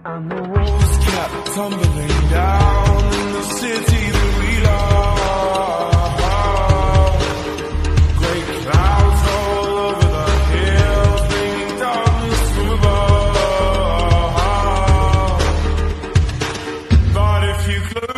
And the walls kept tumbling down in the city that we love. Great clouds all over the hills, bringing darkness from above. But if you could